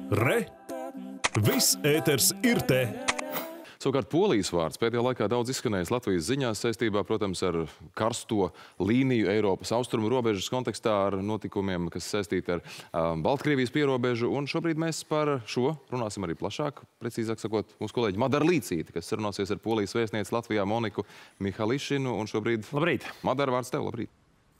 Re! Viss ēters ir te! Savukārt polijas vārds pēdējā laikā daudz izskanējis Latvijas ziņās saistībā, protams, ar karsto līniju Eiropas austrumu robežas kontekstā ar notikumiem, kas saistīti ar Baltkrievijas pierobežu. Un šobrīd mēs par šo runāsim arī plašāk, precīzāk sakot, mūsu kolēģi Madara Līcīte, kas sarunāsies ar polijas vēstnieci Latvijā Moniku Mihališinu. Un šobrīd, labrīt! Madara, vārds tev, labrīt!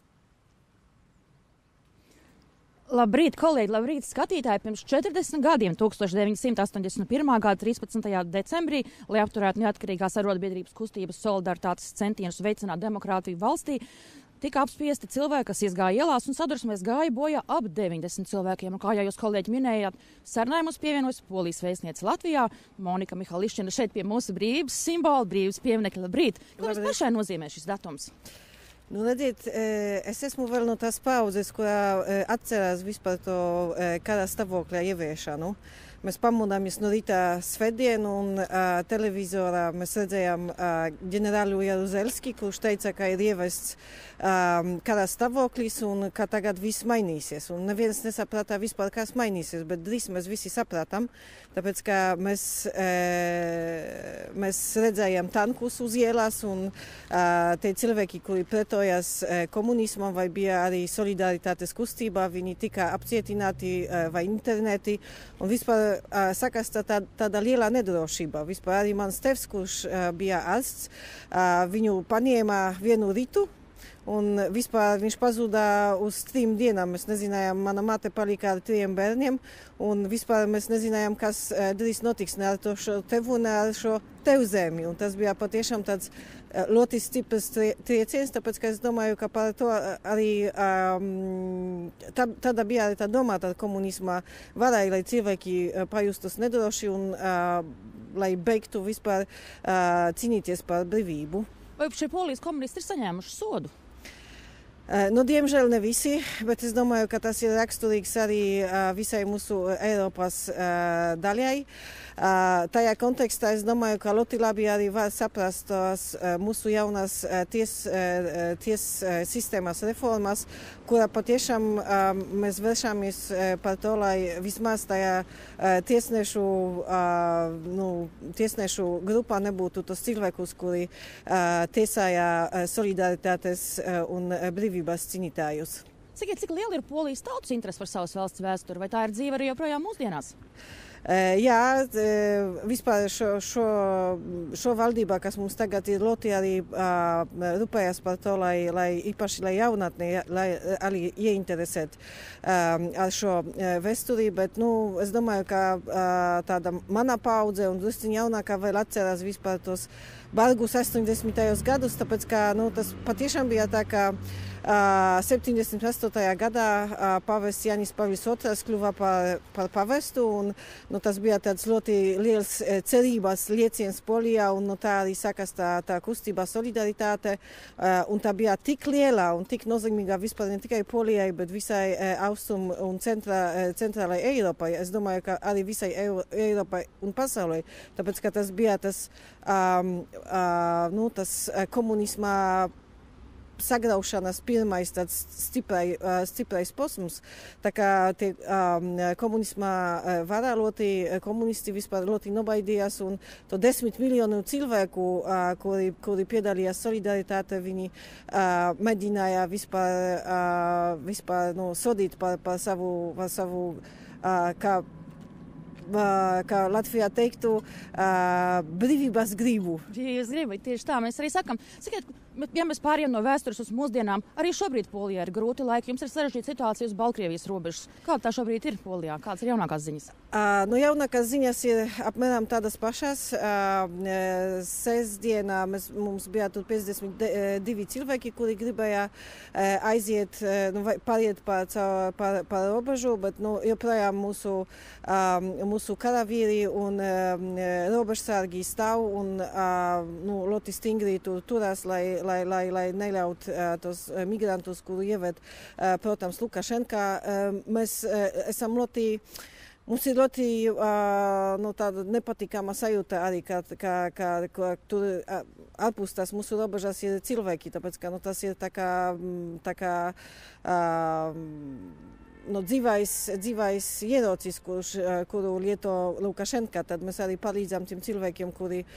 Labrīt, kolēģi, labrīt, skatītāji! Pirms 40 gadiem, 1981. gada 13. decembrī, lai apturētu neatkarīgās arotbiedrības kustības solidaritātes centienus veicināt demokrātiju valstī, tika apspiesti cilvēki, kas iesgāja ielās un sadursmēs gāja bojā ap 90 cilvēkiem. Un kā jau jūs, kolēģi, minējāt, sarunai mums pievienojas polijas vēstniece Latvijā, Monika Mihališina, šeit pie mūsu brīvības simbola, brīvības pieminekļa. Labrīt! Ko jums pašai nozīmē šis datums? Nu, redziet, es esmu vēl no tās paudzes, kurā atcerās vispār to kara stāvokļa ieviešanu. Mēs pamodāmies no rīta svētdienu un televizorā mēs redzējām ģenerālu Jaruzelski, kurš teica, ka ir ievests kara stāvoklis un ka tagad viss mainīsies. Un neviens nesaprata vispār, kas mainīsies, bet drīz mēs visi sapratam, tāpēc, ka mēs redzējām tankus uz ielas un tie cilvēki, kuri pretojās komunismam vai bija arī solidaritātes kustībā, viņi tika apcietināti vai internēti un vispār sakās tāda liela nedrošība. Vispār arī mans tēvs, kurš bija ārsts, viņu paņēma vienu rītu un vispār viņš pazuda uz 3 dienām. Mēs nezinājām, mana māte palika ar 3 bērniem un vispār mēs nezinājām, kas drīz notiks ne ar to tevu, ne ar šo tevzemi. Un tas bija patiešām tāds ļoti stiprs trieciens, tāpēc, ka es domāju, ka par to arī tāda bija arī tā domāta komunisma varai, lai cilvēki pajustos nedroši un lai beigtu vispār cīnīties par brīvību. Vai šie polijas komunisti ir saņēmuši sodu? Nu, diemžēl ne visi, bet es domāju, ka tas ir raksturīgs arī visai mūsu Eiropas daļai. Tajā kontekstā es domāju, ka ļoti labi arī var saprast mūsu jaunās ties sistēmas reformas, kurā patiešām mēs vēršamies par to, lai vismaz tajā tiesnešu grupā nebūtu tos cilvēkus, kuri tiesāja solidaritātes un brīvības cīnītājus. Cik liela ir polijas tautas interese par savas valsts vēsturi, vai tā ir dzīve arī joprojām mūsdienās? Jā, vispār šo valdībā, kas mums tagad ir ļoti arī rūpējas par to, lai īpaši lai jaunatnē arī ieinteresēt ar šo vēsturi, bet es domāju, ka tāda mana paudze un drusciņ jaunākā vēl atcerās vispār tos bargus 80. gadus, tāpēc, ka tas patiešām bija tā, ka 78. gadā pavests Jānis Pavlis II kļuva par pavestu, un tas bija tāds ļoti liels cerības lieciens Polijā, un tā arī sākās tā kustība solidaritāte, un tā bija tik liela un tik nozīmīga vispār ne tikai Polijai, bet visai austrum un centrālai Eiropai. Es domāju, ka arī visai Eiropai un pasaulē, tāpēc, ka tas bija tas komunisma sagraušanas pirmais tāds stiprais posms. Tā kā tie komunisma varā komunisti vispār ļoti nobaidījās un to 10 miljonu cilvēku, kuri piedalījās solidaritāte, viņi mēģināja vispār sodīt par savu kā Latvijā teiktu, brīvības gribu. Brīvības gribu, tieši tā mēs arī sakam. Sakiet, ja mēs pārējām no vēstures uz mūsdienām, arī šobrīd Polijā ir grūti laiki. Jums ir sarežģīta situācija uz Baltkrievijas robežas. Kāda tā šobrīd ir Polijā? Kādas ir jaunākās ziņas? Jaunākās ziņas ir apmēram tādas pašas. Sestdienā mums bija tur 52 cilvēki, kuri gribēja aiziet, pāriet par robežu, bet joprojām mūsu karavīri un robežsargi stāv un ļoti stingri turās, lai neļaut tos migrantus, kuru ieved, protams, Lukašenka. Mēs esam mums ir ļoti tāda nepatīkama sajūta arī, ka tur ārpus tās mūsu robežas ir cilvēki, tāpēc, ka tas ir tā kā dzīvais ierocis, kuru lieto Lukašenka, tad mēs arī palīdzam tiem cilvēkiem,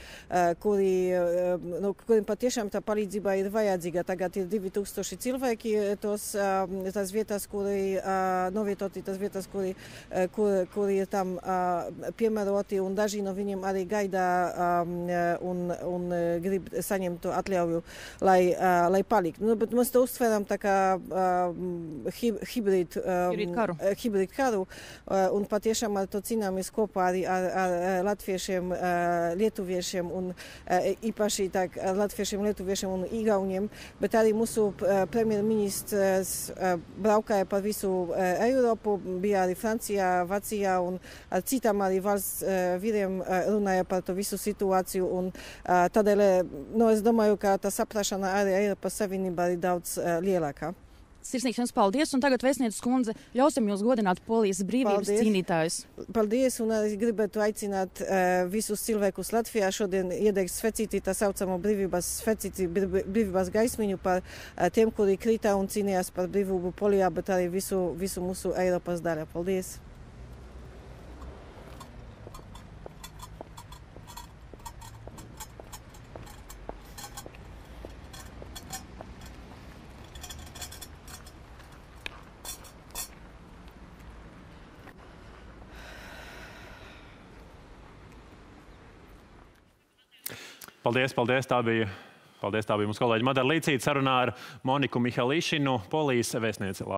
kuriem patiešām tā palīdzība ir vajadzīga. Tagad ir 2000 cilvēki tās vietas, kuri novietoti, tās vietas, kuri ir tam piemēroti, un daži no viņiem arī gaida un grib saņemt to atļauju, lai palikt. Bet mēs to uztveram tā kā hibrīd karu, un patiešām ar to cīnāmies kopā arī ar latviešiem, lietuviešiem, un īpaši ar latviešiem, lietuviešiem un igauniem, bet arī mūsu premjerministrs braukāja pa visu Eiropu, bija arī Francijā, Vācijā, un ar citām arī valsts vīriem runāja par to visu situāciju, un tādēļ, es domāju, ka tā saprašana arī Eiropas Savienībā ir daudz lielākā. Sirsnīgs jums paldies, un tagad vēstnieces kundze ļausim jūs godināt Polijas brīvības cīnītājus. Paldies, un es gribētu aicināt visus cilvēkus Latvijā šodien iedegt svecīti, tā saucamo brīvības gaismiņu par tiem, kuri krita un cīnījās par brīvību Polijā, bet arī visu mūsu Eiropas daļā. Paldies! Paldies. Tā bija mūsu kolēģi Madara Līcīte sarunā ar Moniku Mihalīšinu, Polijas vēstnieci.